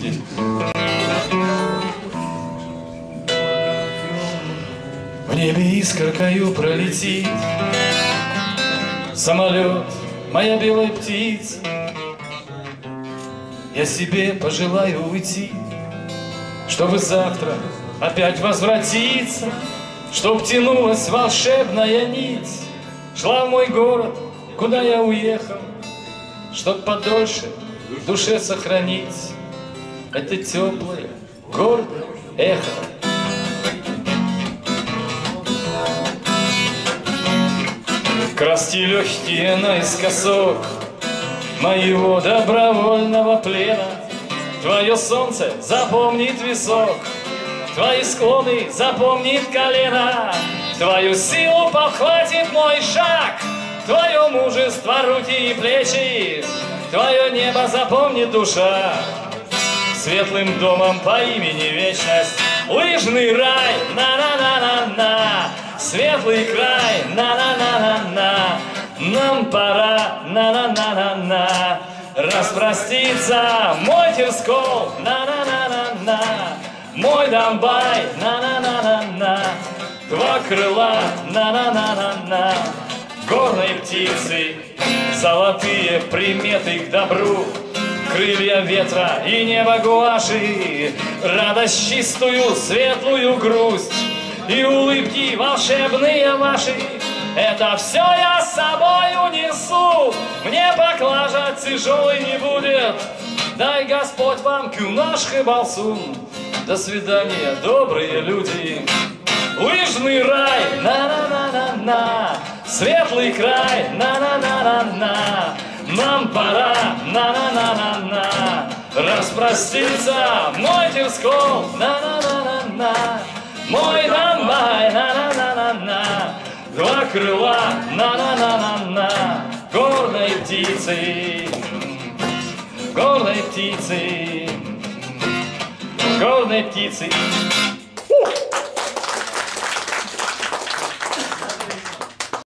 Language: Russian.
здесь. В небе искоркою пролетит самолет, моя белая птица. Я себе пожелаю уйти, чтобы завтра опять возвратиться, чтоб тянулась волшебная нить, шла в мой город, куда я уехал, чтоб подольше в душе сохранить это теплое, гордое эхо. Красти легкие наискосок моего добровольного плена. Твое солнце запомнит висок, твои склоны запомнит колено, твою силу подхватит мой шаг, твое мужество руки и плечи, твое небо запомнит душа. Светлым домом по имени Вечность, лыжный рай, на-на-на-на-на, светлый край, на-на-на-на-на, нам пора, на-на-на-на-на, распроститься мой Терскол, на-на-на-на-на, мой Донбай, на-на-на-на-на, два крыла, на-на-на-на-на, горной птицы, золотые приметы к добру, крылья ветра и небо гуаши, радость чистую, светлую грусть и улыбки волшебные ваши. Это все я с собой унесу, мне поклажа тяжелой не будет. Дай Господь вам кюнаш и балсун. До свидания, добрые люди. Лыжный рай, на-на-на-на-на, светлый край, на-на-на-на-на, нам пора, на-на-на-на-на, распроститься мой Терскол, на-на-на-на-на, мой Донбай, на-на-на-на-на, два крыла, на-на-на-на-на, горной птицы, горной птицы, горной птицы.